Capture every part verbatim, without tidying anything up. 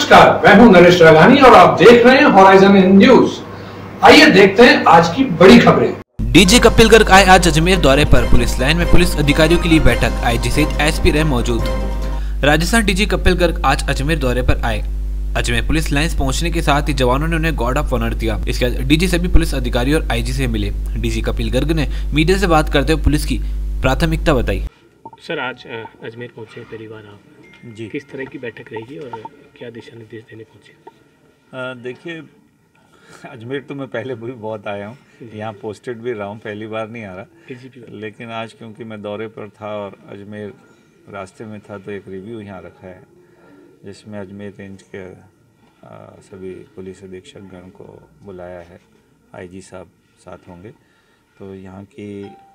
नमस्कार, मैं हूं नरेश राघानी और आप देख रहे हैं हॉराइजन न्यूज। आइए देखते हैं आज की बड़ी खबरें। डीजी कपिल गर्ग आए आज अजमेर दौरे पर। पुलिस लाइन में पुलिस अधिकारियों के लिए बैठक, आईजी सहित एसपी रहे मौजूद। राजस्थान डीजी कपिल गर्ग आज अजमेर दौरे पर आए। अजमेर पुलिस लाइंस पहुंचने के साथ ही जवानों ने उन्हें गार्ड ऑफ ऑनर दिया। इसके बाद डीजी सभी पुलिस अधिकारी और आईजी से मिले। डीजी कपिल गर्ग ने मीडिया से बात करते हुए पुलिस की प्राथमिकता बताई। सर, आज अजमेर पहुंचे पहली बार आप जी, किस तरह की बैठक रहेगी और क्या दिशा निर्देश देने पहुंचे? देखिए, अजमेर तो मैं पहले भी बहुत आया हूँ, यहाँ पोस्टेड भी रहा हूँ, पहली बार नहीं आ रहा। लेकिन आज क्योंकि मैं दौरे पर था और अजमेर रास्ते में था तो एक रिव्यू यहाँ रखा है जिसमें अजमेर रेंज के आ, सभी पुलिस अधीक्षक गण को बुलाया है। आईजी साहब साथ होंगे तो यहाँ की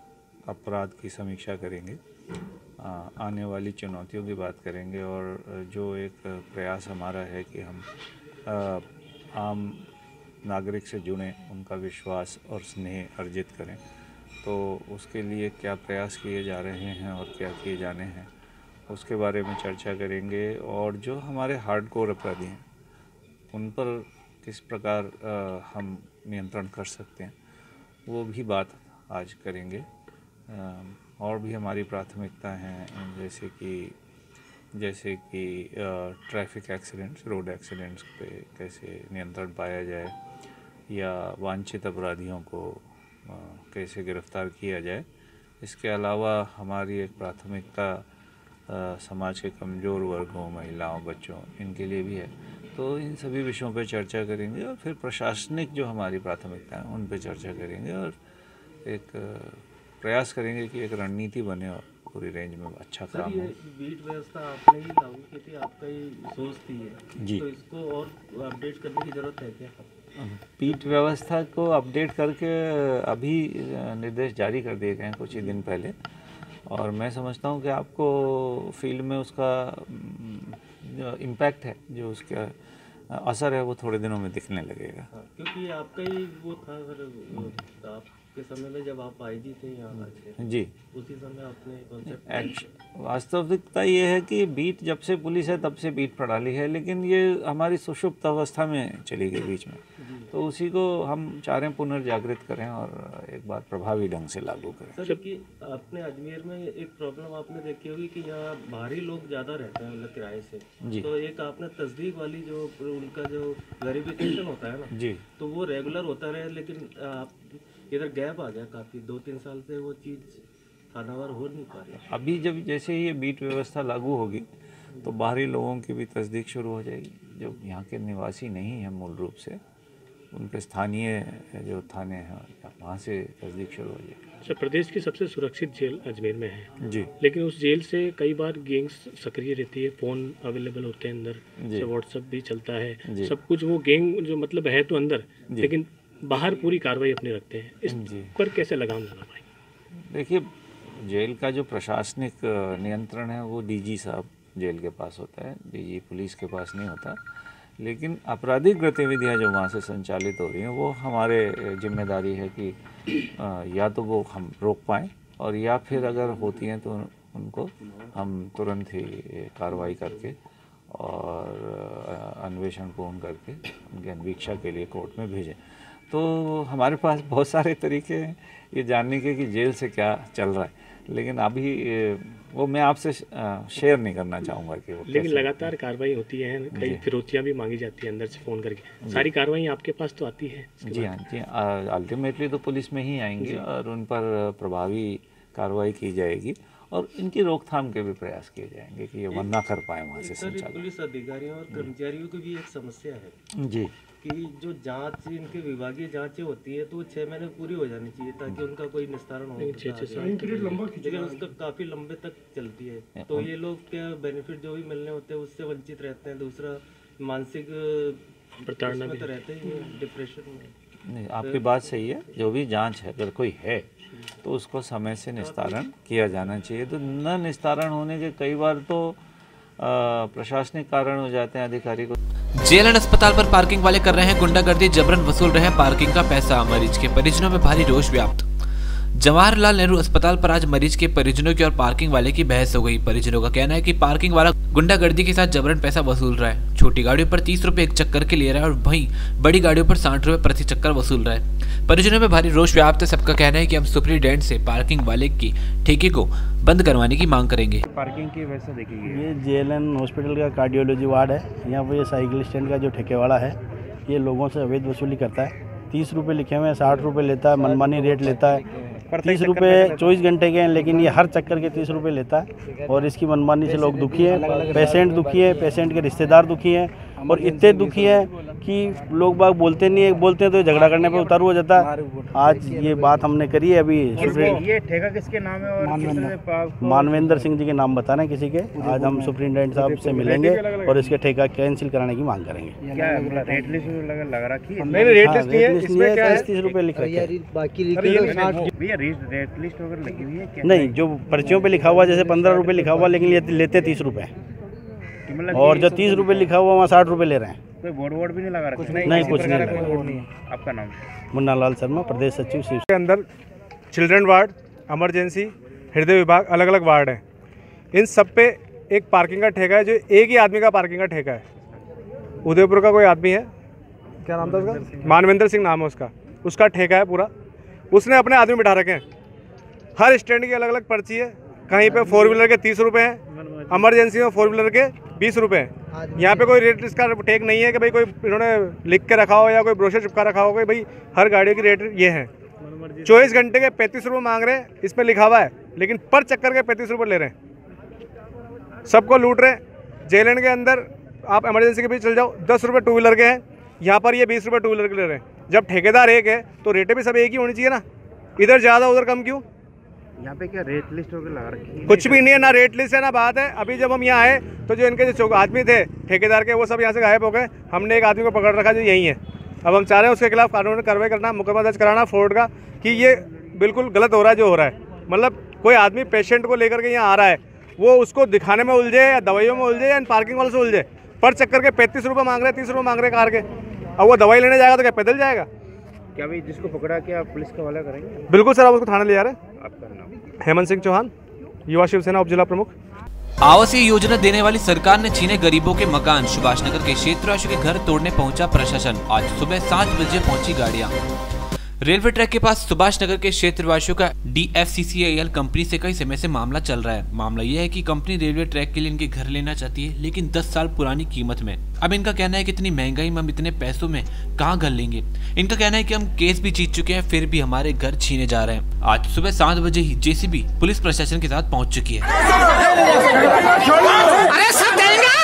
अपराध की समीक्षा करेंगे, आ, आने वाली चुनौतियों की बात करेंगे और जो एक प्रयास हमारा है कि हम आ, आम नागरिक से जुड़ें, उनका विश्वास और स्नेह अर्जित करें, तो उसके लिए क्या प्रयास किए जा रहे हैं और क्या किए जाने हैं उसके बारे में चर्चा करेंगे। और जो हमारे हार्डकोर अपराधी हैं उन पर किस प्रकार आ, हम नियंत्रण कर सकते हैं वो भी बात आज करेंगे। आ, और भी हमारी प्राथमिकता हैं जैसे कि जैसे कि ट्रैफिक एक्सीडेंट्स, रोड एक्सीडेंट्स पे कैसे नियंत्रण पाया जाए या वांछित अपराधियों को आ, कैसे गिरफ्तार किया जाए। इसके अलावा हमारी एक प्राथमिकता आ, समाज के कमज़ोर वर्गों, महिलाओं, बच्चों, इनके लिए भी है। तो इन सभी विषयों पर चर्चा करेंगे और फिर प्रशासनिक जो हमारी प्राथमिकता है उन पर चर्चा करेंगे और एक प्रयास करेंगे कि एक रणनीति बने और पूरी रेंज में अच्छा काम हो। बीट व्यवस्था आपने ही लागू की थी, आपका ही सोच थी है जी, तो इसको और अपडेट करने की ज़रूरत है क्या? बीट व्यवस्था को अपडेट करके अभी निर्देश जारी कर दिए गए हैं कुछ ही दिन पहले और मैं समझता हूं कि आपको फील्ड में उसका जो इम्पैक्ट है, जो उसका असर है वो थोड़े दिनों में दिखने लगेगा। हाँ, क्योंकि आपका ही वो था सर, आपके समय में जब आप आईजी थे यहाँ जी, उसी समय आपने कॉन्सेप्ट। वास्तविकता ये है कि बीट जब से पुलिस है तब से बीट प्रणाली है, लेकिन ये हमारी सुषुप्त अवस्था में चली गई बीच में, तो उसी को हम चाह रहे हैं पुनर्जागृत करें और एक बार प्रभावी ढंग से लागू करें। सर, कि आपने अजमेर में एक प्रॉब्लम आपने देखी होगी कि यहाँ बाहरी लोग ज़्यादा रहते हैं मतलब किराए से जी, तो एक आपने तस्दीक वाली जो उनका जो वेरिफिकेशन होता है ना जी, तो वो रेगुलर होता रहे, लेकिन आप इधर गैप आ गया काफ़ी, दो तीन साल से वो चीज़ थानावार हो नहीं पा रही। अभी जब जैसे ये बीट व्यवस्था लागू होगी तो बाहरी लोगों की भी तस्दीक शुरू हो जाएगी, जो यहाँ के निवासी नहीं हैं मूल रूप से, उनके स्थानीय जो थाने हैं वहाँ से तस्दीक शुरू हो जाएगी। अच्छा, प्रदेश की सबसे सुरक्षित जेल अजमेर में है जी, लेकिन उस जेल से कई बार गैंग्स सक्रिय रहती है, फ़ोन अवेलेबल होते हैं अंदर, व्हाट्सएप भी चलता है, सब कुछ। वो गैंग जो मतलब है तो अंदर, लेकिन बाहर पूरी कार्रवाई अपनी रखते हैं, इस पर कैसे लगाम लगा पाएंगे? देखिए, जेल का जो प्रशासनिक नियंत्रण है वो डीजी साहब जेल के पास होता है, डीजी पुलिस के पास नहीं होता, लेकिन आपराधिक गतिविधियां जो वहाँ से संचालित हो रही हैं वो हमारे जिम्मेदारी है कि या तो वो हम रोक पाएँ और या फिर अगर होती हैं तो उनको हम तुरंत ही कार्रवाई करके और अन्वेषण पूर्ण करके उनके अन्वीक्षा के लिए कोर्ट में भेजें। तो हमारे पास बहुत सारे तरीके हैं ये जानने के कि जेल से क्या चल रहा है, लेकिन अभी वो मैं आपसे शेयर नहीं करना चाहूँगा कि वो। लेकिन लगातार कार्रवाई होती है, कई फिरौतियाँ भी मांगी जाती है अंदर से फ़ोन करके, सारी कार्रवाई आपके पास तो आती है? जी हाँ जी, अल्टीमेटली तो पुलिस में ही आएंगी और उन पर प्रभावी कार्रवाई की जाएगी और इनकी रोकथाम के भी प्रयास किए जाएंगे कि ये वन ना कर पाए वहाँ से संचालन। पुलिस अधिकारियों और कर्मचारियों की भी एक समस्या है जी कि जो जांच, इनके विभागीय जांचें होती है तो वो छः महीने पूरी हो जानी चाहिए ताकि उनका कोई निस्तारण हो, लेकिन उसका काफ़ी लंबे तक चलती है, तो ये लोग क्या बेनिफिट जो भी मिलने होते हैं उससे वंचित रहते हैं। दूसरा, मानसिक प्रताड़ना में तो रहते हैं, डिप्रेशन में। नहीं, आपकी बात सही है, जो भी जांच है अगर कोई है तो उसको समय से निस्तारण किया जाना चाहिए। तो न निस्तारण होने के कई बार तो प्रशासनिक कारण हो जाते हैं अधिकारी को। जेल एंड अस्पताल पर पार्किंग वाले कर रहे हैं गुंडागर्दी, जबरन वसूल रहे हैं पार्किंग का पैसा। मरीज के परिजनों में भारी रोष व्याप्त। जवाहरलाल नेहरू अस्पताल पर आज मरीज के परिजनों की और पार्किंग वाले की बहस हो गई। परिजनों का कहना है कि पार्किंग वाला गुंडागर्दी के साथ जबरन पैसा वसूल रहा है। छोटी गाड़ियों पर तीस रुपए एक चक्कर के ले रहा है और वहीं बड़ी गाड़ियों पर साठ रुपए प्रति चक्कर वसूल रहा है। परिजनों में भारी रोष व्याप्त है। सबका कहना है कि हम सुप्रीडेंट से पार्किंग वाले की ठेके को बंद करवाने की मांग करेंगे। पार्किंग की व्यवस्था देखिए, ये जेएलएन हॉस्पिटल का कार्डियोलॉजी वार्ड है। यहाँ पर ये साइकिल स्टैंड का जो ठेके वाला है ये लोगों से अवैध वसूली करता है। तीस रुपये लिखे हुए हैं, साठ रुपये लेता है, मनमानी रेट लेता है। तीस रुपये चौबीस घंटे के हैं, लेकिन ये हर चक्कर के तीस रुपये लेता है और इसकी मनमानी से लोग दुखी हैं। पेशेंट दुखी है, पेशेंट के रिश्तेदार दुखी हैं और इतने दुखी हैं कि लोग बाग बोलते नहीं है, बोलते हैं तो झगड़ा करने पे उतारू हो जाता है। आज ये बात हमने करी है। अभी ये ठेका किसके नाम है और मानवेंद्र सिंह जी के नाम बताना है किसी के। आज हम सुप्रिंटेंडेंट साहब से मिलेंगे और इसके ठेका कैंसिल कराने की मांग करेंगे। क्या रेट लिस्ट लगा रखी है? नहीं, रेट लिस्ट नहीं है, इसमें क्या है, तीस रुपये लिख रखे हैं। रेट लिस्ट वगैरह लगी हुई है? नहीं, जो पर्चियों पे लिखा हुआ जैसे पंद्रह रुपये लिखा हुआ, लेकिन ये लेते तीस रुपये और जो तीस रुपये लिखा हुआ वहाँ साठ रुपये ले रहे हैं। कोई बोर्ड वोर्ड भी नहीं लगा रखा? नहीं, नहीं कुछ नहीं लगा। आपका नाम? मुन्ना लाल शर्मा, प्रदेश सचिव शिव। के अंदर चिल्ड्रन वार्ड, इमरजेंसी, हृदय विभाग अलग अलग वार्ड हैं। इन सब पे एक पार्किंग का ठेका है जो एक ही आदमी का पार्किंग का ठेका है। उदयपुर का कोई आदमी है, क्या नाम था उसका? मानवेंद्र सिंह नाम है उसका। उसका ठेका है पूरा। उसने अपने आदमी बिठा रखे हैं। हर स्टैंड की अलग अलग पर्ची है। कहीं पे फोर व्हीलर के तीस रुपये हैं, इमरजेंसी में फोर व्हीलर के बीस रुपये हैं। यहाँ पे कोई रेट इसका ठेक नहीं है कि भाई कोई इन्होंने लिख के रखा हो या कोई ब्रोशर चिपका रखा हो कि भाई हर गाड़ी की रेट ये है। चौबीस घंटे के पैंतीस रुपये मांग रहे हैं, इस पर लिखा हुआ है, लेकिन पर चक्कर के पैंतीस रुपये ले रहे हैं। सबको लूट रहे हैं। जेएलएन के अंदर आप इमरजेंसी के बीच चल जाओ, दस रुपये टू व्हीलर के हैं, यहाँ पर ये बीस रुपये टू व्हीलर के ले रहे हैं। जब ठेकेदार एक है तो रेटें भी सब एक ही होनी चाहिए ना, इधर ज़्यादा उधर कम क्यों? यहाँ पे क्या रेट लिस्ट वगैरह लगा रखी है? कुछ भी नहीं है, ना रेट लिस्ट है ना बात है। अभी जब हम यहाँ आए तो जो इनके जो आदमी थे ठेकेदार के, वो सब यहाँ से गायब हो गए। हमने एक आदमी को पकड़ रखा जो यही है। अब हम चाह रहे हैं उसके खिलाफ कानूनी कार्रवाई करना, मुकदमा दर्ज कराना फ्रॉड का, कि ये बिल्कुल गलत हो रहा है जो हो रहा है। मतलब कोई आदमी पेशेंट को लेकर के यहाँ आ रहा है, वो उसको दिखाने में उलझे या दवाइयों में उलझे या पार्किंग वाले से उलझे। पर चक्कर के पैंतीस रुपये मांग रहे हैं, तीस रुपये मांग रहे हैं कार के। अब वो दवाई लेने जाएगा तो क्या पैदल जाएगा? क्या भाई जिसको पकड़ा क्या आप पुलिस का हवाला करेंगे? बिल्कुल सर, आप उसको थाने ले जा रहे हैं। आपका नाम? हेमंत सिंह चौहान, युवा शिवसेना उप जिला प्रमुख। आवासीय योजना देने वाली सरकार ने छीने गरीबों के मकान। सुभाष नगर के क्षेत्रवासियों के घर तोड़ने पहुंचा प्रशासन। आज सुबह सात बजे पहुंची गाड़ियां। रेलवे ट्रैक के पास सुभाष नगर के क्षेत्रवासियों का D F C C I L company से कई समय से मामला चल रहा है। मामला यह है कि कंपनी रेलवे ट्रैक के लिए इनके घर लेना चाहती है, लेकिन दस साल पुरानी कीमत में। अब इनका कहना है कि इतनी महंगाई में हम इतने पैसों में कहां घर लेंगे। इनका कहना है कि हम केस भी जीत चुके हैं, फिर भी हमारे घर छीने जा रहे हैं। आज सुबह सात बजे ही जे सी बी पुलिस प्रशासन के साथ पहुँच चुकी है। अरे सब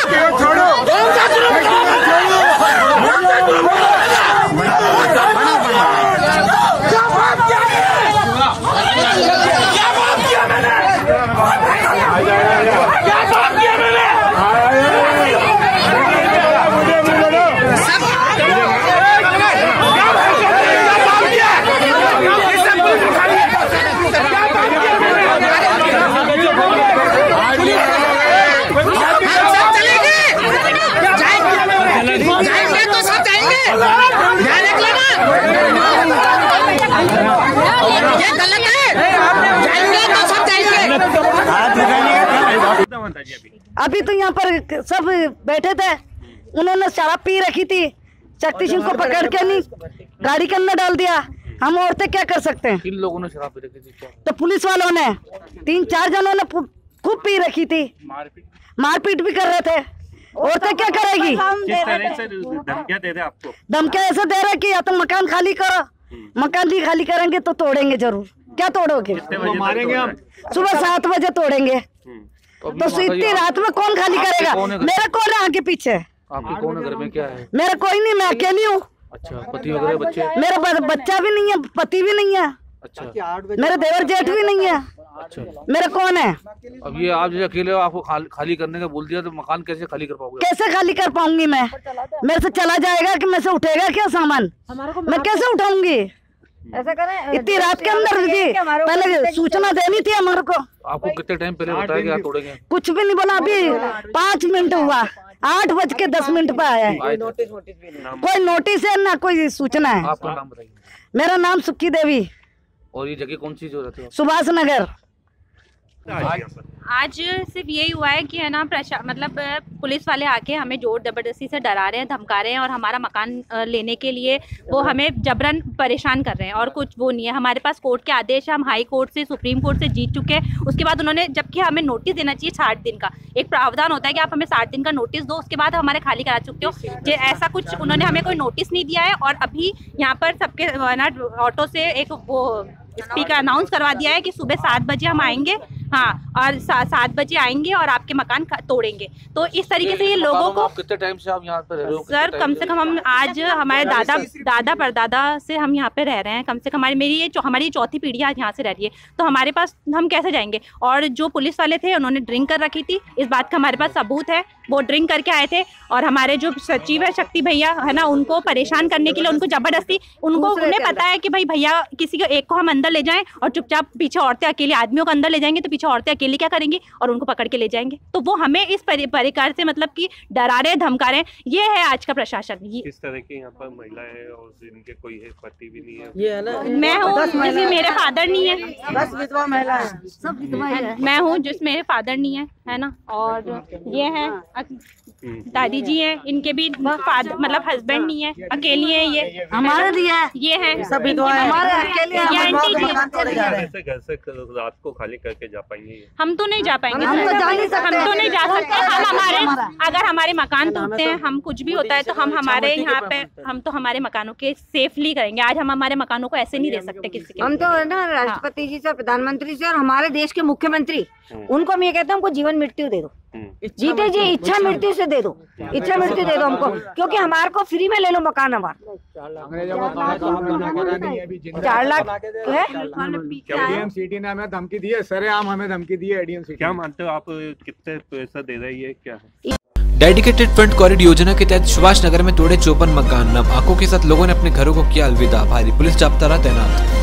अभी तो यहाँ पर सब बैठे थे, उन्होंने शराब पी रखी थी। शक्ति सिंह को पकड़ के नहीं गाड़ी के अंदर डाल दिया। हम औरतें क्या कर सकते हैं? किन लोगों ने शराब पी रखी थी? तो पुलिस वालों ने, तीन चार जनों ने खूब पी रखी थी, मारपीट भी कर रहे थे। औरतें क्या करेगी? किस तरह से धमकियां दे रहे आपको? धमकियां ऐसे दे रहे कि या तो मकान खाली करो, मकान नहीं खाली करेंगे तो तोड़ेंगे जरूर। क्या तोड़ोगे? मारेंगे हम। सुबह सात बजे तोड़ेंगे। तो इतनी रात में कौन खाली करेगा? मेरा कौन है आगे पीछे? आपके कौन है घर में? क्या है? मेरा कोई नहीं, मैं अकेली हूँ। अच्छा, पति वगैरह बच्चे? मेरा बच्चा भी नहीं है, पति भी नहीं है। अच्छा, मेरे देवर जेठ भी नहीं है। अच्छा, मेरा कौन है? अब ये आप जैसे अकेले हो, आपको खाली, खाली करने का बोल दिया तो मकान कैसे खाली कर पाओगे? कैसे खाली कर पाऊंगी मैं? मेरे से चला जाएगा कि मेरे से उठेगा क्या सामान? मैं कैसे उठाऊंगी? ऐसा करें, इतनी रात के अंदर जी पहले सूचना देनी थी हमारे को। आपको कितने टाइम पहले बताया कि आप तोड़ेंगे? कुछ भी नहीं बोला, अभी पाँच मिनट हुआ, आठ बज के दस मिनट पे आया है। कोई नोटिस है ना कोई सूचना है। आपका नाम बताइए। मेरा नाम सुक्की देवी। और ये जगह कौन सी जो रहती है? सुभाष नगर। आज सिर्फ यही हुआ है कि है ना प्रशा मतलब पुलिस वाले आके हमें जोर जबरदस्ती से डरा रहे हैं, धमका रहे हैं और हमारा मकान लेने के लिए वो हमें जबरन परेशान कर रहे हैं और कुछ वो नहीं है। हमारे पास कोर्ट के आदेश है, हम हाई कोर्ट से सुप्रीम कोर्ट से जीत चुके हैं। उसके बाद उन्होंने, जबकि हमें नोटिस देना चाहिए साठ दिन का, एक प्रावधान होता है कि आप हमें साठ दिन का नोटिस दो, उसके बाद हमारे खाली करा चुके हो। जे ऐसा कुछ उन्होंने हमें कोई नोटिस नहीं दिया है और अभी यहाँ पर सबके ना ऑटो से एक वो स्पीकर अनाउंस करवा दिया है कि सुबह सात बजे हम आएंगे, हाँ, और सा, सात बजे आएंगे और आपके मकान तोड़ेंगे। तो इस तरीके से ये लोगों को, कितने टाइम से आप यहाँ पे रह रहे हो? सर कम से कम हम आज हमारे दादा दादा परदादा से हम यहाँ पे रह रहे हैं। कम से कम हमारी मेरी ये हमारी चौथी पीढ़ी आज यहाँ से रह रही है, तो हमारे पास हम कैसे जाएंगे? और जो पुलिस वाले थे उन्होंने ड्रिंक कर रखी थी, इस बात का हमारे पास सबूत है। वो ड्रिंक करके आए थे और हमारे जो सचिव है शक्ति भैया है ना, उनको परेशान करने के लिए, उनको जबरदस्ती, उनको उन्हें पता है कि भाई भैया किसी को एक को हम अंदर ले जाएं और चुपचाप पीछे औरतें अकेली, आदमियों को अंदर ले जाएंगे तो पीछे औरतें अकेली क्या करेंगी और उनको पकड़ के ले जाएंगे। तो वो हमें इस प्रकार से मतलब कि डरा रहे हैं, धमका रहे हैं। ये है आज का प्रशासन। किस तरह के यहाँ पर महिलाएं हैं और जिनके कोई है पति भी नहीं है? ये है ना, मैं हूँ जिसमें मेरे फादर नहीं है, बस विधवा महिला है, सब विधवा है। मैं हूँ जिसमें मेरे फादर नहीं है, है ना। और ये है दादी जी हैं, इनके भी फादर मतलब हस्बैंड नहीं है, अकेली है। ये हमारे दिया ये है सब विधवा है, हमारे अकेले कैसे घर से रात को खाली करके जा पाएंगे? हम तो नहीं जा पाएंगे, हम तो जा नहीं सकते, हम तो नहीं जा सकते। हम हमारे अगर हमारे मकान टूटते हैं, हम कुछ भी होता है तो हम हमारे यहाँ पे हम तो हमारे मकानों के सेफली करेंगे। आज हम हमारे मकानों को ऐसे नहीं दे सकते किसी के। हम तो ना राष्ट्रपति जी से, प्रधानमंत्री से और हमारे देश के मुख्यमंत्री, उनको हम ये कहते हैं हमको जीवन मृत्यु दे दो, जीते जी इच्छा मृत्यु से दे दो, इच्छा मृत्यु दे दो हमको, क्योंकि हमारे को फ्री में ले लो मकान। हमारा चार लाख है। सिटी ने हमें धमकी दी है, सरेआम हमें धमकी दी है एडीएम सिटी। क्या मानते हो आप, कितने पैसा दे रही है, क्या है? डेडिकेटेड फ्रंट कॉरिडोर योजना के तहत सुभाष नगर में तोड़े चौपन मकान। नम आंखों के साथ लोगों ने अपने घरों को किया अलविदा। भारी पुलिस जाब्ता रहा तैनात।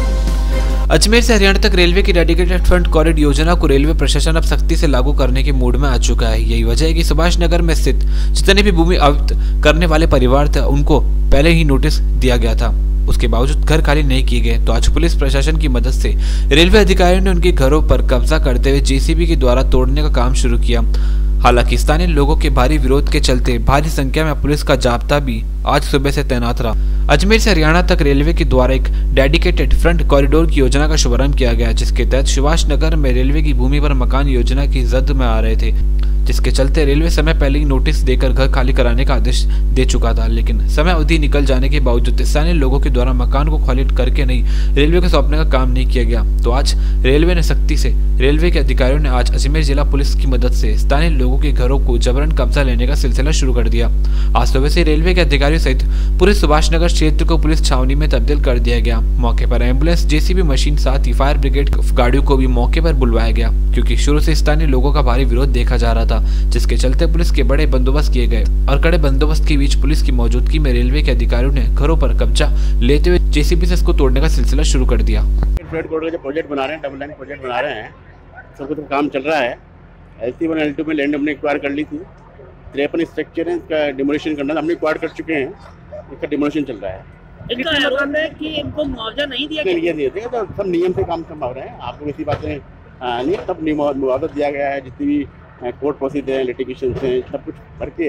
अजमेर से हरियाणा तक रेलवे की डेडिकेटेड फ्रंट कॉरिडोर योजना को रेलवे प्रशासन अब सख्ती से लागू करने के मूड में आ चुका है। यही वजह है कि सुभाष नगर में स्थित जितने भी भूमि अवैध करने वाले परिवार थे, उनको पहले ही नोटिस दिया गया था। उसके बावजूद घर खाली नहीं किए गए, तो आज पुलिस प्रशासन की मदद से रेलवे अधिकारियों ने उनके घरों पर कब्जा करते हुए जेसीबी के द्वारा तोड़ने का काम शुरू किया। हालांकि स्थानीय लोगों के भारी विरोध के चलते भारी संख्या में पुलिस का जाब्ता भी आज सुबह से तैनात रहा। अजमेर से हरियाणा तक रेलवे के द्वारा एक डेडिकेटेड फ्रंट कॉरिडोर की योजना का शुभारंभ किया गया, जिसके तहत सुभाष नगर में रेलवे की भूमि पर मकान योजना की जद में आ रहे थे, जिसके चलते रेलवे समय पहले ही नोटिस देकर घर खाली कराने का आदेश दे चुका था। लेकिन समय अवधि निकल जाने के बावजूद स्थानीय लोगों के द्वारा मकान को खाली करके नहीं रेलवे को सौंपने का काम नहीं किया गया। तो आज रेलवे ने सख्ती से रेलवे के अधिकारियों ने आज अजमेर जिला पुलिस की मदद से स्थानीय लोगों के घरों को जबरन कब्जा लेने का सिलसिला शुरू कर दिया। आज सुबह से रेलवे के अधिकारियों सहित पूरे सुभाष नगर क्षेत्र को पुलिस छावनी में तब्दील कर दिया गया। मौके पर एम्बुलेंस, जेसीबी मशीन साथ ही फायर ब्रिगेड गाड़ियों को भी मौके पर बुलवाया गया, क्योंकि शुरू से स्थानीय लोगों का भारी विरोध देखा जा रहा था, जिसके चलते पुलिस के बड़े बंदोबस्त किए गए। और कड़े बंदोबस्त के बीच पुलिस की मौजूदगी में रेलवे के अधिकारियों ने घरों पर कब्जा लेते हुए जेसीबी से इसको तोड़ने का सिलसिला शुरू कर दिया। फ्रेट कॉरिडोर जो प्रोजेक्ट बना रहे हैं, डबल लाइन प्रोजेक्ट बना रहे हैं, सब कुछ काम चल रहा है। L C one L two में लैंड हमने एक्वायर कर ली थी। तिरपन स्ट्रक्चर है, इसका डिमोलिशन करना हमने एक्वायर कर चुके हैं, इसका डिमोलिशन चल रहा है। इनका आरोप है कि इनको मुआवजा नहीं दिया गया। दिए थे तो सब नियम से काम संभाल रहे हैं, आपको किसी बात नहीं, नहीं सब मुआवजा दिया गया है। जितनी भी कोर्ट प्रोसीजर है, लिटिगेशन है, सब कुछ करके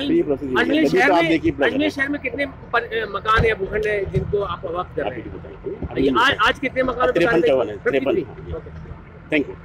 अजमेर शहर में अजमेर शहर में कितने मकान या भूखंड है जिनको आप वक्त कर रहे हैं? आज आज कितने मकान? तिरपन चौवन है, तिरपन। थैंक यू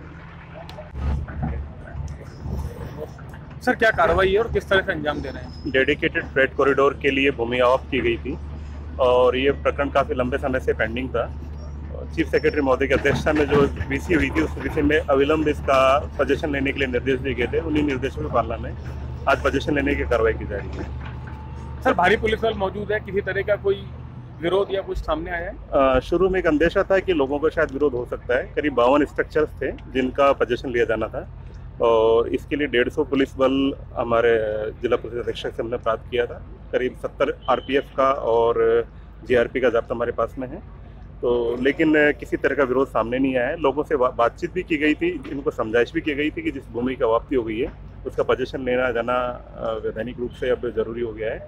सर, क्या कार्रवाई है और किस तरह से अंजाम दे रहे हैं? डेडिकेटेड फ्रेट कॉरिडोर के लिए भूमि आवक की गई थी और ये प्रकरण काफ़ी लंबे समय से पेंडिंग था। चीफ सेक्रेटरी महोदय की अध्यक्षता में जो वीसी हुई थी, उस विषय में अविलंब इसका पोजीशन लेने के लिए निर्देश दिए गए थे। उन्हीं निर्देशों की पालना में आज पोजीशन लेने की कार्रवाई की जा रही है। सर, भारी पुलिस बल मौजूद है, किसी तरह का कोई विरोध या कुछ सामने आया है? शुरू में एक अंदेशा था कि लोगों को शायद विरोध हो सकता है। करीब बावन स्ट्रक्चर्स थे जिनका पोजीशन लिया जाना था और इसके लिए डेढ़ सौ पुलिस बल हमारे जिला पुलिस अधीक्षक से हमने प्राप्त किया था। करीब सत्तर आरपीएफ का और जीआरपी का जाब्ता हमारे पास में है। तो लेकिन किसी तरह का विरोध सामने नहीं आया है। लोगों से बातचीत भी की गई थी, इनको समझाइश भी की गई थी कि जिस भूमि की वापसी हो गई है उसका पोजीशन लेना जाना वैधानिक रूप से अब जरूरी हो गया है।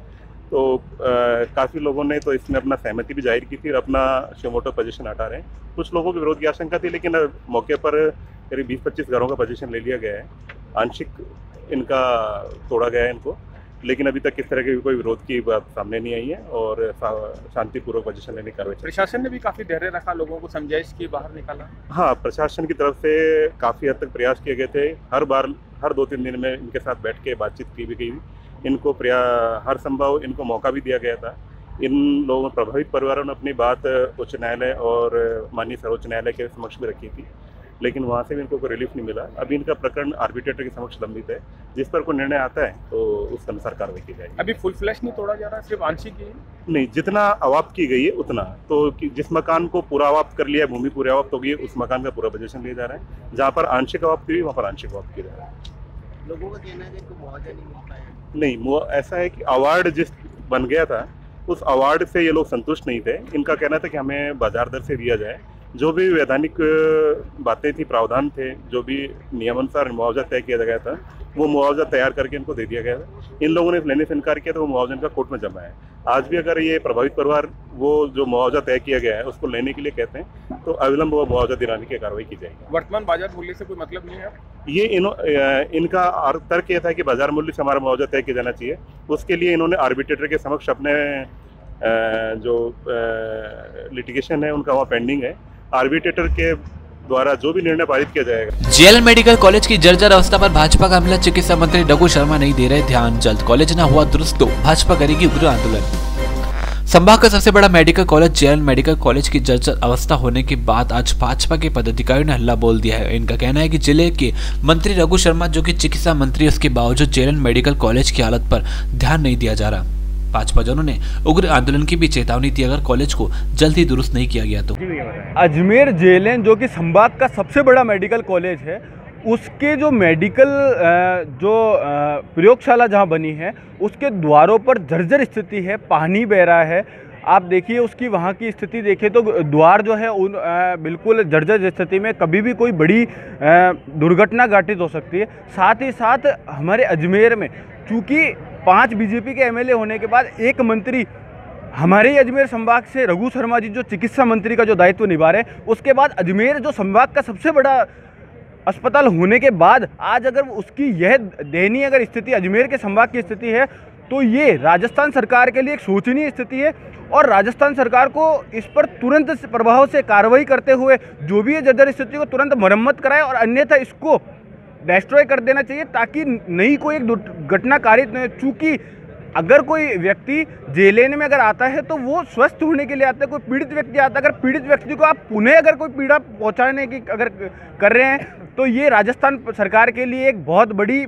तो काफ़ी लोगों ने तो इसमें अपना सहमति भी जाहिर की थी और अपना शोमोटो पोजीशन हटा रहे हैं। कुछ लोगों की विरोध की आशंका थी, लेकिन मौके पर करीब बीस पच्चीस घरों का पोजीशन ले लिया गया है। आंशिक इनका तोड़ा गया है इनको, लेकिन अभी तक किस तरह के कोई विरोध की बात सामने नहीं आई है और शांतिपूर्वक पोजीशन लेने की कार्रवाई। प्रशासन ने भी काफ़ी धैर्य रखा, लोगों को समझाइश की बाहर निकाला। हाँ, प्रशासन की तरफ से काफ़ी हद तक प्रयास किए गए थे। हर बार हर दो तीन दिन में इनके साथ बैठ के बातचीत की भी गई। इनको प्रया हर संभव इनको मौका भी दिया गया था। इन लोगों प्रभावित परिवारों ने अपनी बात उच्च न्यायालय और माननीय सर्वोच्च न्यायालय के समक्ष भी रखी थी, लेकिन वहाँ से भी इनको कोई रिलीफ नहीं मिला। अभी इनका प्रकरण आर्बिट्रेटर के समक्ष लंबित है, जिस पर कोई निर्णय आता है तो उस अनुसार कार्रवाई की जाएगी। अभी फुल फ्लैश नहीं तोड़ा जा रहा, सिर्फ आंशिक ही नहीं, जितना अवाप्त की गई है उतना। तो जिस मकान को पूरा अवाप्त कर लिया, भूमि पूरी अवाप्त हो गई, उस मकान का पूरा पोजीशन लिया जा रहा है। जहाँ पर आंशिक अवाप्त हुई वहाँ पर आंशिक अवाप्त किया जा रहा है। लोगों का कहना है कि इनको मुआवजा नहीं मिल पाया। नहीं, ऐसा है कि अवार्ड जिस बन गया था उस अवार्ड से ये लोग संतुष्ट नहीं थे। इनका कहना था कि हमें बाजार दर से दिया जाए। जो भी वैधानिक बातें थी, प्रावधान थे, जो भी नियमानुसार मुआवजा तय किया गया था, वो मुआवजा तैयार करके इनको दे दिया गया था। इन लोगों ने लेने से इनकार किया तो वो मुआवजा इनका कोर्ट में जमा है। आज भी अगर ये प्रभावित परिवार वो जो मुआवजा तय किया गया है उसको लेने के लिए कहते हैं तो अविलंब वो मुआवजा दिलाने की कार्रवाई की जाएगी। वर्तमान बाजार मूल्य से कोई मतलब नहीं है ये इनो, इनका तर्क ये था कि बाजार मूल्य से हमारा मुआवजा तय किया जाना चाहिए। उसके लिए इन्होंने आर्बिट्रेटर के समक्ष अपने जो लिटिगेशन है उनका वहाँ पेंडिंग है। आर्बिट्रेटर के द्वारा जो भी निर्णय पारित किया जाएगा। जेएलएन मेडिकल कॉलेज की जर्जर अवस्था पर भाजपा का हमला, चिकित्सा मंत्री रघु शर्मा नहीं दे रहे ध्यान। जल्द कॉलेज न हुआ दुरुस्त तो भाजपा करेगी उग्र आंदोलन। संभाग का सबसे बड़ा medical college JLN medical college की जर्जर अवस्था होने के बाद आज भाजपा के पदाधिकारियों ने हल्ला बोल दिया है। इनका कहना है कि जिले के मंत्री रघु शर्मा जो कि चिकित्सा मंत्री, उसके बावजूद जेएलएन मेडिकल कॉलेज की हालत पर ध्यान नहीं दिया जा रहा। भाजपा जनों ने उग्र आंदोलन की भी चेतावनी दी अगर कॉलेज को जल्द ही दुरुस्त नहीं किया गया तो। अजमेर जेएलएन जो कि संभाग का सबसे बड़ा मेडिकल कॉलेज है, उसके जो मेडिकल जो प्रयोगशाला जहां बनी है उसके द्वारों पर जर्जर स्थिति है, पानी बह रहा है। आप देखिए उसकी वहाँ की स्थिति देखिए तो द्वार जो है उन आ, बिल्कुल जर्जर स्थिति में, कभी भी कोई बड़ी दुर्घटना घटित हो सकती है। साथ ही साथ हमारे अजमेर में चूँकि पांच बीजेपी के एमएलए होने के बाद एक मंत्री हमारे ही अजमेर संभाग से रघु शर्मा जी जो चिकित्सा मंत्री का जो दायित्व निभा रहे हैं, उसके बाद अजमेर जो संभाग का सबसे बड़ा अस्पताल होने के बाद आज अगर उसकी यह दयनीय अगर स्थिति अजमेर के संभाग की स्थिति है तो ये राजस्थान सरकार के लिए एक शोचनीय स्थिति है और राजस्थान सरकार को इस पर तुरंत प्रभाव से कार्रवाई करते हुए जो भी ये जर्जर स्थिति को तुरंत मरम्मत कराए और अन्यथा इसको डिस्ट्रॉय कर देना चाहिए ताकि नई कोई एक घटना कारित नहीं। चूँकि अगर कोई व्यक्ति जेएलएन में अगर आता है तो वो स्वस्थ होने के लिए आता है, कोई पीड़ित व्यक्ति आता है, अगर पीड़ित व्यक्ति को आप पुनः अगर कोई पीड़ा पहुंचाने की अगर कर रहे हैं तो ये राजस्थान सरकार के लिए एक बहुत बड़ी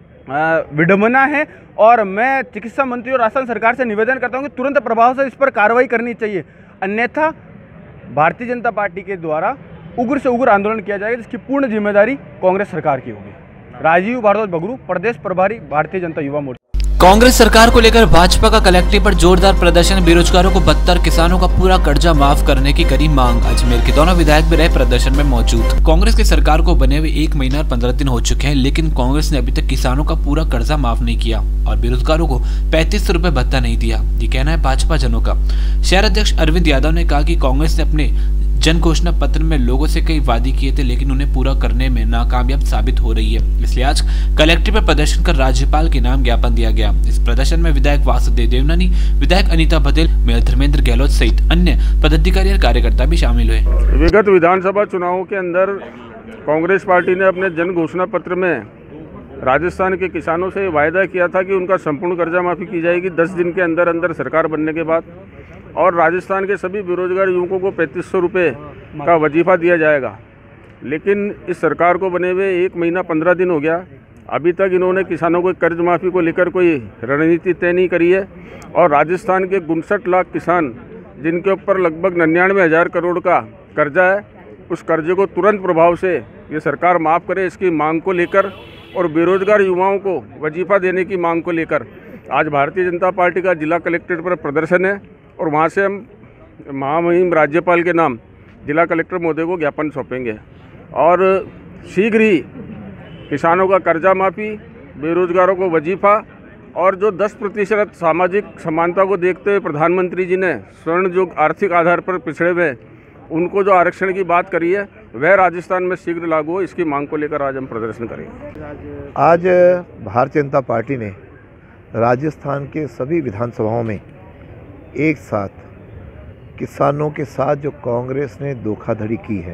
विडंबना है। और मैं चिकित्सा मंत्री और राजस्थान सरकार से निवेदन करता हूँ कि तुरंत प्रभाव से इस पर कार्रवाई करनी चाहिए, अन्यथा भारतीय जनता पार्टी के द्वारा उग्र से उग्र आंदोलन किया जाएगा जिसकी पूर्ण जिम्मेदारी कांग्रेस सरकार की होगी। राजीव भारद्वाज बगरू, प्रदेश प्रभारी, भारतीय जनता युवा मोर्चा। कांग्रेस सरकार को लेकर भाजपा का कलेक्ट्रेट पर जोरदार प्रदर्शन, बेरोजगारों को बदतर, किसानों का पूरा कर्जा माफ करने की करी मांग। अजमेर के दोनों विधायक भी रहे प्रदर्शन में मौजूद। कांग्रेस की सरकार को बने हुए एक महीना और पंद्रह दिन हो चुके हैं, लेकिन कांग्रेस ने अभी तक किसानों का पूरा कर्जा माफ नहीं किया और बेरोजगारों को पैंतीस सौ रूपए भत्ता नहीं दिया। ये कहना है भाजपा जनों का। शहर अध्यक्ष अरविंद यादव ने कहा कि कांग्रेस ने अपने जन घोषणा पत्र में लोगों से कई वादे किए थे, लेकिन उन्हें पूरा करने में नाकामयाब साबित हो रही है। इसलिए आज कलेक्ट्रेट पर प्रदर्शन कर राज्यपाल के नाम ज्ञापन दिया गया। इस प्रदर्शन में विधायक वासुदेव देवनानी, विधायक अनीता पटेल, मेयर धर्मेंद्र गहलोत सहित अन्य पदाधिकारी और कार्यकर्ता भी शामिल हुए। विगत विधानसभा चुनावों के अंदर कांग्रेस पार्टी ने अपने जन घोषणा पत्र में राजस्थान के किसानों से वायदा किया था कि उनका संपूर्ण कर्जा माफी की जाएगी दस दिन के अंदर अंदर सरकार बनने के बाद, और राजस्थान के सभी बेरोजगार युवकों को पैंतीस सौ रुपये का वजीफा दिया जाएगा। लेकिन इस सरकार को बने हुए एक महीना पंद्रह दिन हो गया, अभी तक इन्होंने किसानों को कर्ज माफ़ी को लेकर कोई रणनीति तय नहीं करी है। और राजस्थान के उनसठ लाख किसान जिनके ऊपर लगभग निन्यानवे हज़ार करोड़ का कर्जा है, उस कर्जे को तुरंत प्रभाव से ये सरकार माफ़ करे, इसकी मांग को लेकर और बेरोजगार युवाओं को वजीफा देने की मांग को लेकर आज भारतीय जनता पार्टी का जिला कलेक्ट्रेट पर प्रदर्शन है और वहाँ से हम महामहिम राज्यपाल के नाम जिला कलेक्टर महोदय को ज्ञापन सौंपेंगे और शीघ्र ही किसानों का कर्जा माफ़ी, बेरोजगारों को वजीफा और जो दस प्रतिशत सामाजिक समानता को देखते हुए प्रधानमंत्री जी ने स्वर्ण युग आर्थिक आधार पर पिछड़े हुए उनको जो आरक्षण की बात करी है वह राजस्थान में शीघ्र लागू हो, इसकी मांग को लेकर आज हम प्रदर्शन करेंगे। आज भारतीय जनता पार्टी ने राजस्थान के सभी विधानसभाओं में एक साथ किसानों के साथ जो कांग्रेस ने धोखाधड़ी की है,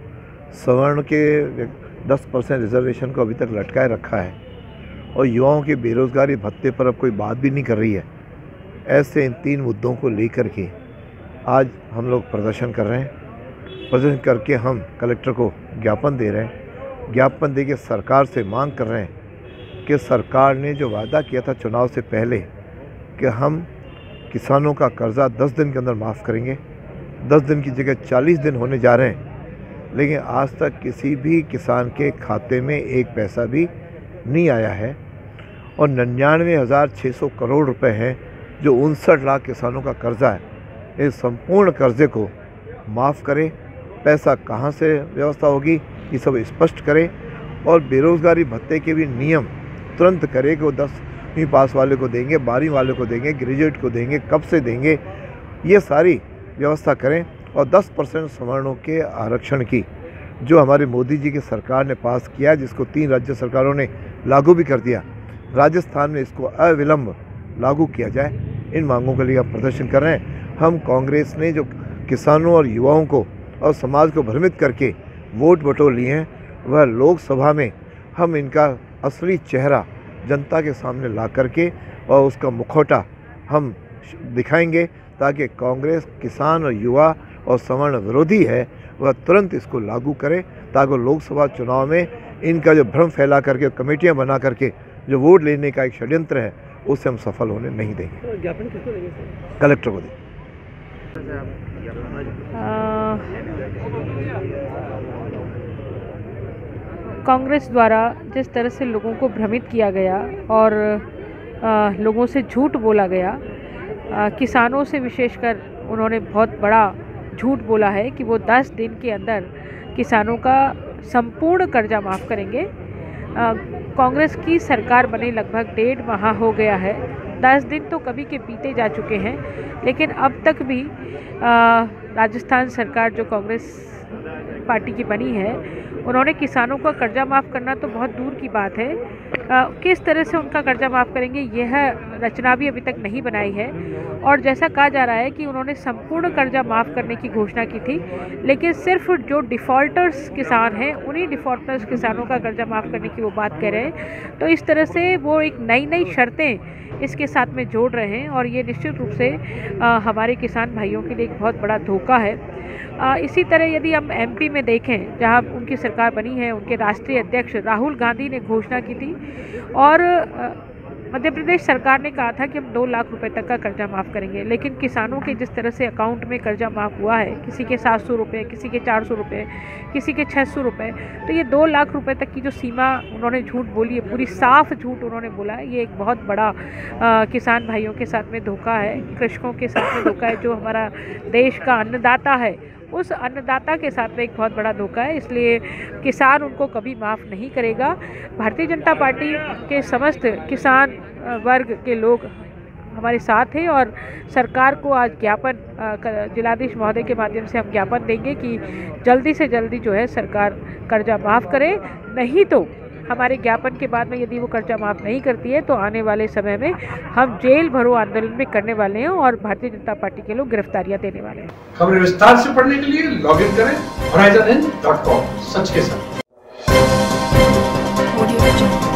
सवर्ण के दस परसेंट रिजर्वेशन को अभी तक लटकाए रखा है और युवाओं के बेरोजगारी भत्ते पर अब कोई बात भी नहीं कर रही है, ऐसे इन तीन मुद्दों को लेकर के आज हम लोग प्रदर्शन कर रहे हैं। प्रदर्शन करके हम कलेक्टर को ज्ञापन दे रहे हैं। ज्ञापन दे के सरकार से मांग कर रहे हैं कि सरकार ने जो वादा किया था चुनाव से पहले कि हम किसानों का कर्जा दस दिन के अंदर माफ़ करेंगे, दस दिन की जगह चालीस दिन होने जा रहे हैं, लेकिन आज तक किसी भी किसान के खाते में एक पैसा भी नहीं आया है और निन्यानवे हज़ार छः सौ करोड़ रुपए हैं जो उनसठ लाख किसानों का कर्जा है। इस संपूर्ण कर्जे को माफ़ करें, पैसा कहाँ से व्यवस्था होगी ये सब स्पष्ट करें और बेरोज़गारी भत्ते के भी नियम तुरंत करें कि वो दसवीं पास वाले को देंगे, बारहवीं वाले को देंगे, ग्रेजुएट को देंगे, कब से देंगे, ये सारी व्यवस्था करें। और दस परसेंट सवर्णों के आरक्षण की जो हमारे मोदी जी की सरकार ने पास किया, जिसको तीन राज्य सरकारों ने लागू भी कर दिया, राजस्थान में इसको अविलंब लागू किया जाए। इन मांगों के लिए हम प्रदर्शन कर रहे हैं। हम कांग्रेस ने जो किसानों और युवाओं को और समाज को भ्रमित करके वोट बटोर लिए हैं, वह लोकसभा में हम इनका असली चेहरा जनता के सामने ला करके और उसका मुखौटा हम दिखाएंगे ताकि कांग्रेस किसान और युवा और सवर्ण विरोधी है वह तुरंत इसको लागू करे, ताकि लोकसभा चुनाव में इनका जो भ्रम फैला करके कमेटियां बना करके जो वोट लेने का एक षड्यंत्र है उससे हम सफल होने नहीं देंगे। ज्ञापन किसको देंगे? कलेक्टर को देंगे। कांग्रेस द्वारा जिस तरह से लोगों को भ्रमित किया गया और आ, लोगों से झूठ बोला गया, आ, किसानों से विशेषकर उन्होंने बहुत बड़ा झूठ बोला है कि वो दस दिन के अंदर किसानों का संपूर्ण कर्जा माफ़ करेंगे। कांग्रेस की सरकार बने लगभग डेढ़ माह हो गया है, दस दिन तो कभी के बीते जा चुके हैं, लेकिन अब तक भी आ, राजस्थान सरकार जो कांग्रेस पार्टी की बनी है उन्होंने किसानों का कर्जा माफ़ करना तो बहुत दूर की बात है, आ, किस तरह से उनका कर्जा माफ़ करेंगे यह रचना भी अभी तक नहीं बनाई है। और जैसा कहा जा रहा है कि उन्होंने संपूर्ण कर्जा माफ़ करने की घोषणा की थी, लेकिन सिर्फ जो डिफ़ॉल्टर्स किसान हैं उन्हीं डिफ़ॉल्टर्स किसानों का कर्जा माफ़ करने की वो बात कह रहे हैं। तो इस तरह से वो एक नई नई शर्तें इसके साथ में जोड़ रहे हैं और ये निश्चित रूप से आ, हमारे किसान भाइयों के लिए एक बहुत बड़ा धोखा है। आ, इसी तरह यदि हम एमपी में देखें जहां उनकी सरकार बनी है, उनके राष्ट्रीय अध्यक्ष राहुल गांधी ने घोषणा की थी और मध्य प्रदेश सरकार ने कहा था कि हम दो लाख रुपए तक का कर्जा माफ़ करेंगे, लेकिन किसानों के जिस तरह से अकाउंट में कर्जा माफ़ हुआ है, किसी के सात सौ रुपये, किसी के चार सौ रुपये, किसी के छः सौ रुपये, तो ये दो लाख रुपए तक की जो सीमा उन्होंने झूठ बोली है, पूरी साफ झूठ उन्होंने बोला है, ये एक बहुत बड़ा आ, किसान भाइयों के साथ में धोखा है, कृषकों के साथ में धोखा है। जो हमारा देश का अन्नदाता है उस अन्नदाता के साथ में एक बहुत बड़ा धोखा है, इसलिए किसान उनको कभी माफ़ नहीं करेगा। भारतीय जनता पार्टी के समस्त किसान वर्ग के लोग हमारे साथ हैं और सरकार को आज ज्ञापन जिलाधीश महोदय के माध्यम से हम ज्ञापन देंगे कि जल्दी से जल्दी जो है सरकार कर्जा माफ़ करे, नहीं तो हमारे ज्ञापन के बाद में यदि वो कर्जा माफ़ नहीं करती है तो आने वाले समय में हम जेल भरो आंदोलन भी करने वाले हैं और भारतीय जनता पार्टी के लोग गिरफ्तारियां देने वाले हैं। खबरें विस्तार से पढ़ने के लिए लॉग इन करें होराइजन डॉट कॉम, सच के साथ।